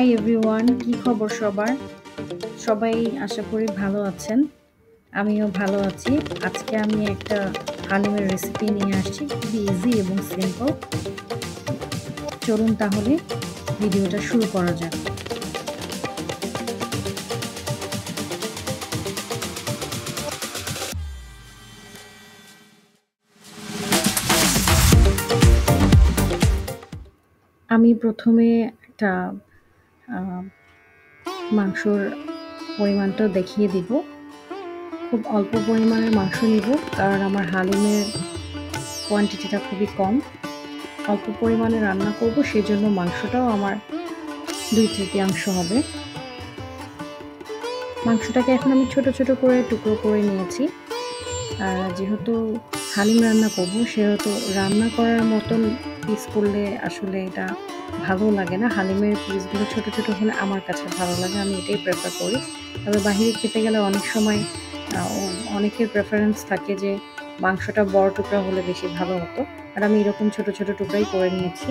Hi everyone, কি খবর সবার? সবাই আশা করি ভালো আছেন। আমিও ভালো আছি। আজকে আমি একটা হালিমের রেসিপি নিয়ে আসছি, খুবই ইজি এবং সিম্পল। চলুন তাহলে ভিডিওটা শুরু করা যাক। আমি প্রথমে একটা মাংসর পরিমাণটা দেখিয়ে দিব। খুব অল্প পরিমাণের মাংস নিব, কারণ আমার হালিমের কোয়ান্টিটিটা খুবই কম। অল্প পরিমাণে রান্না করব, সেজন্য মাংসটাও আমার 2/3 হবে। মাংসটাকে এখন আমি ছোট ছোট করে টুকরো করে নিয়েছি। যেহেতু হালিম রান্না করব, সেহেতু রান্না করার মতন পিস করলে আসলে এটা ভালো লাগে না। হালিমের পিসগুলো ছোট ছোট হলে আমার কাছে ভালো লাগে, আমি এটাই প্রেফার করি। তবে বাহিরে খেতে গেলে অনেক সময় অনেকের প্রেফারেন্স থাকে যে মাংসটা বড় টুকরা হলে বেশি ভালো হতো, আর আমি এরকম ছোট ছোট টুকরাই করে নিয়েছি।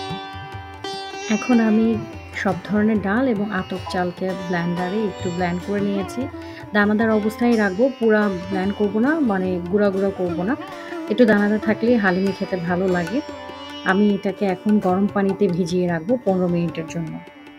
এখন আমি সব ধরনের ডাল এবং আতপ চালকে ব্লেন্ডারে একটু ব্লেন্ড করে নিয়েছি। দানাদার অবস্থায় রাখবো, পুরা ব্লেন্ড করবো না, মানে গুঁড়া গুঁড়া করবো না। একটু দানাদার থাকলে হালিমি খেতে ভালো লাগে। আমি এটাকে এখন গরম পানিতে ভিজিয়ে রাখবো 15 মিনিটের জন্য।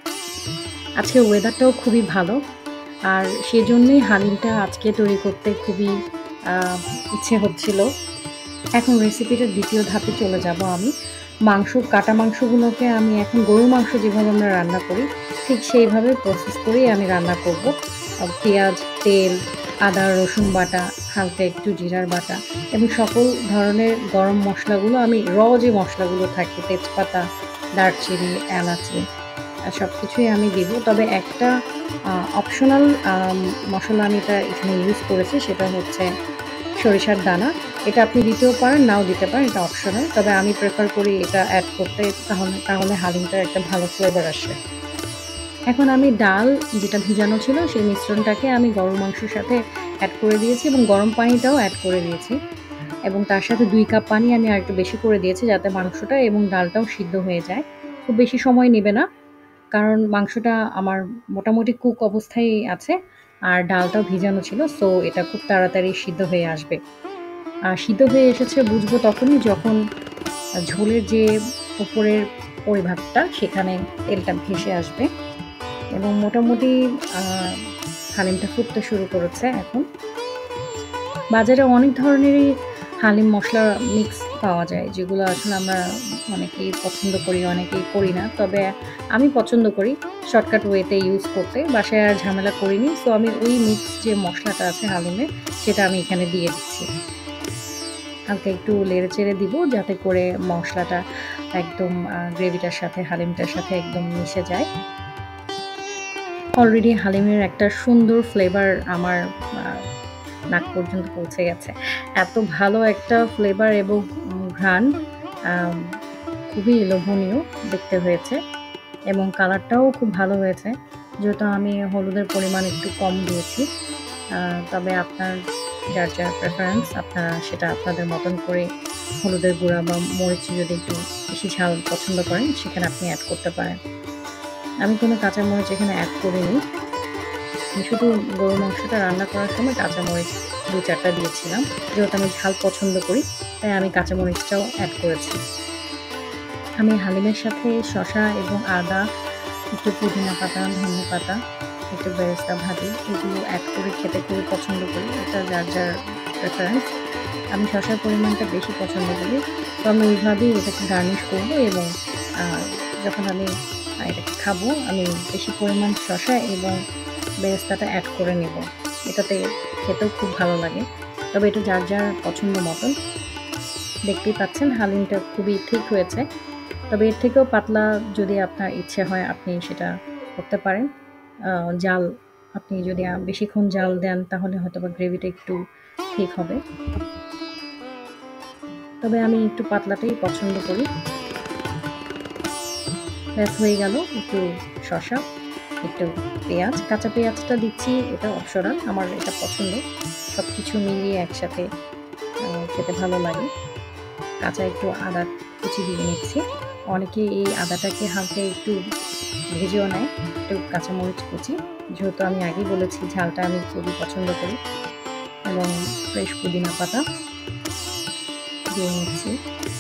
আজকে ওয়েদারটাও খুবই ভালো, আর সেজন্যই হালিমটা আজকে তৈরি করতে খুবই ইচ্ছে হচ্ছিল। এখন রেসিপিটার দ্বিতীয় ধাপে চলে যাব আমি। কাটা মাংসগুলোকে আমি এখন গরুর মাংস যেভাবে আমরা রান্না করি, ঠিক সেইভাবে প্রসেস করেই আমি রান্না করব। পেঁয়াজ, তেল, আদা রসুন বাটা, হালকা একটু জিরার বাটা এবং সকল ধরনের গরম মশলাগুলো, আমি যে মশলাগুলো থাকে, তেজপাতা, দারচিনি, এলাচি, সব কিছুই আমি দিব। তবে একটা অপশনাল মশলা আমি এটা এখানে ইউজ করেছি, সেটা হচ্ছে সরিষার দানা। এটা আপনি দিতেও পারেন, নাও দিতে পারেন, এটা অপশনাল। তবে আমি প্রেফার করি এটা অ্যাড করতে, তাহলে হালিমটার একটা ভালো ফ্লেভার আসে। এখন আমি ডাল যেটা ভিজানো ছিল, সেই মিশ্রণটাকে আমি গরুর মাংসের সাথে অ্যাড করে দিয়েছি এবং গরম পানিটাও অ্যাড করে দিয়েছি, এবং তার সাথে 2 কাপ পানি আমি আর একটু বেশি করে দিয়েছি, যাতে মাংসটা এবং ডালটাও সিদ্ধ হয়ে যায়। খুব বেশি সময় নেবে না, কারণ মাংসটা আমার মোটামুটি কুক অবস্থায় আছে, আর ডালটাও ভিজানো ছিল, সো এটা খুব তাড়াতাড়ি সিদ্ধ হয়ে আসবে। সিদ্ধ হয়ে এসেছে বুঝবো তখনই, যখন ঝোলের যে উপরের পরিভাগটা, সেখানে তেলটা ভেসে আসবে এবং মোটামুটি হালিমটা ফুটতে শুরু করেছে। এখন বাজারে অনেক ধরনেরই হালিম মশলা মিক্স পাওয়া যায়, যেগুলো আসলে আমরা অনেকেই পছন্দ করি, অনেকেই করি না। তবে আমি পছন্দ করি শর্টকাট ওয়েতে ইউজ করতে, বাসায় আর ঝামেলা করিনি। সো আমি ওই মিক্স যে মশলাটা আছে হালিমের, সেটা আমি এখানে দিয়ে দিচ্ছি। হালকা একটু নেড়ে চেড়ে দিব, যাতে করে মশলাটা একদম গ্রেভিটার সাথে, হালিমটার সাথে একদম মিশে যায়। অলরেডি হালিমের একটা সুন্দর ফ্লেভার আমার নাক পর্যন্ত পৌঁছে গেছে। এত ভালো একটা ফ্লেভার এবং ঘ্রাণ, খুবই লোভনীয় দেখতে হয়েছে, এবং কালারটাও খুব ভালো হয়েছে। যেহেতু আমি হলুদের পরিমাণ একটু কম দিয়েছি, তবে আপনার যার যার প্রেফারেন্স, আপনারা সেটা আপনাদের মতন করে হলুদের গুঁড়া বা মরিচ যদি একটু বেশি ঝাল পছন্দ করেন, সেখানে আপনি অ্যাড করতে পারেন। আমি কোনো কাঁচামরিচ এখানে অ্যাড করিনি। আমি শুধু গরুর মাংসটা রান্না করার সময় কাঁচামরিচ 2-4টা দিয়েছিলাম। যেহেতু আমি ঝাল পছন্দ করি, তাই আমি কাঁচামরিচটাও অ্যাড করেছি। আমি হালিমের সাথে শসা এবং আদা, একটু পুদিনা পাতা, ধনে পাতা, একটু বেরেস্তা ভাজি, এগুলো অ্যাড করে খেতে খুবই পছন্দ করি। এটা যার যার প্রেফারেন্স। আমি শসার পরিমাণটা বেশি পছন্দ করি, তো আমি ওইভাবেই এটাকে গার্নিশ করব, এবং যখন আমি এটাকে খাবো, আমি বেশি পরিমাণ শসা এবং বেরেস্তাটা অ্যাড করে নেব। এটাতে খেতেও খুব ভালো লাগে, তবে এটা যার যার পছন্দ মতন। দেখতেই পাচ্ছেন হালিমটা খুবই ঠিক হয়েছে, তবে এর থেকেও পাতলা যদি আপনার ইচ্ছে হয়, আপনি সেটা করতে পারেন। জাল আপনি যদি বেশিক্ষণ জাল দেন, তাহলে হয়তোবা গ্রেভিটা একটু ঠিক হবে, তবে আমি একটু পাতলাটাই পছন্দ করি। ব্যাস হয়ে গেল। একটু শসা, একটু পেঁয়াজ, কাঁচা পেঁয়াজটা দিচ্ছি, এটা অপশনাল, আমার এটা পছন্দ। সব কিছু মিলিয়ে একসাথে খেতে ভালো লাগে। কাঁচা একটু আদা কুচি দিয়ে নিচ্ছি, অনেকে এই আদাটাকে হালকা একটু ভেজেও নেয়, একটু কাঁচামরিচ কুচি, যেহেতু আমি আগেই বলেছি ঝালটা আমি খুবই পছন্দ করি, এবং ফ্রেশ পুদিনা পাতা দিয়ে নিচ্ছি।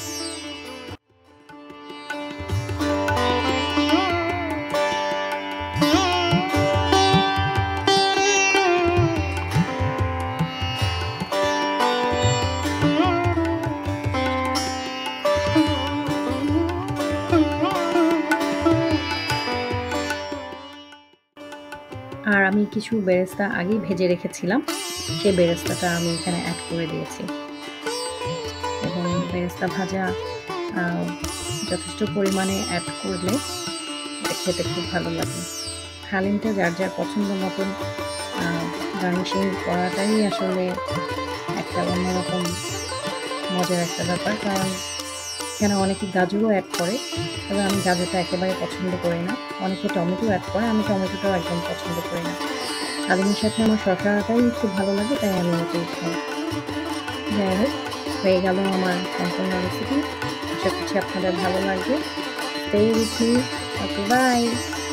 আর আমি কিছু বেরেস্তা আগেই ভেজে রেখেছিলাম, সেই বেরেস্তাটা আমি এখানে অ্যাড করে দিয়েছি, এবং বেরেস্তা ভাজা যথেষ্ট পরিমাণে অ্যাড করলে এটা খেতে খুব ভালো লাগে। হালিমটা যার যার পছন্দ মতন গার্নিশিং করাটাই আসলে একটা অন্যরকম মজার একটা ব্যাপার, কারণ এখানে অনেকে গাজরও অ্যাড করে, তবে আমি গাজরটা একেবারে পছন্দ করি না। অনেকে টমেটো অ্যাড করে, আমি টমেটোটাও একদম পছন্দ করি না। হালিমের সাথে আমার শসাটাই খুব ভালো লাগে, তাই আমি ওটাই খাই। যাই হোক, হয়ে গেল আমার সম্পূর্ণ রেসিপি। আশা করছি আপনাদের ভালো লাগবে। Stay with me. Okay, by.